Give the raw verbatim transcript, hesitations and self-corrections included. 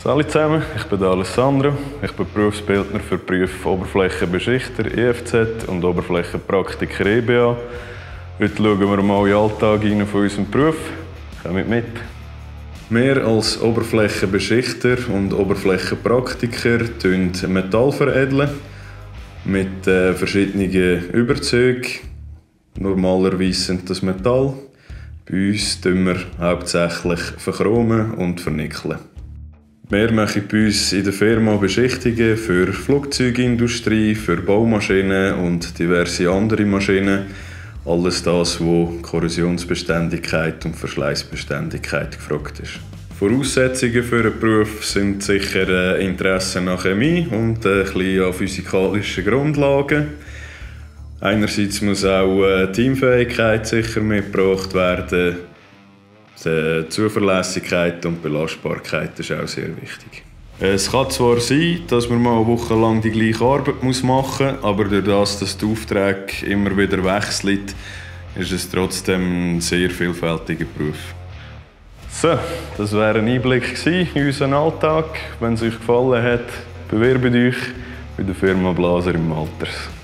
Hallo zusammen, ich bin Alessandro. Ich bin Berufsbildner für Berufe Oberflächenbeschichter E F Z und Oberflächenpraktiker E B A. Heute schauen wir mal in den Alltag von unserem Beruf. Kommt mit! Wir als Oberflächenbeschichter und Oberflächenpraktiker veredeln Metall veredeln mit äh, verschiedenen Überzügen. Normalerweise sind das Metall. Bei uns tun wir hauptsächlich verchromen und vernickeln. Wir machen bei uns in der Firma Beschichtungen für Flugzeugindustrie, für Baumaschinen und diverse andere Maschinen. Alles das, wo Korrosionsbeständigkeit und Verschleißbeständigkeit gefragt ist. Voraussetzungen für einen Beruf sind sicher äh, Interesse an Chemie und äh, ein bisschen an physikalischen Grundlagen. Einerseits muss auch äh, Teamfähigkeit sicher mitgebracht werden. Die Zuverlässigkeit und Belastbarkeit ist auch sehr wichtig. Es kann zwar sein, dass man mal eine Woche lang die gleiche Arbeit machen muss, aber durch das, dass die Aufträge immer wieder wechseln, ist es trotzdem ein sehr vielfältiger Beruf. So, das war ein Einblick in unseren Alltag. Wenn es euch gefallen hat, bewerbt euch bei der Firma Blaser im Malters.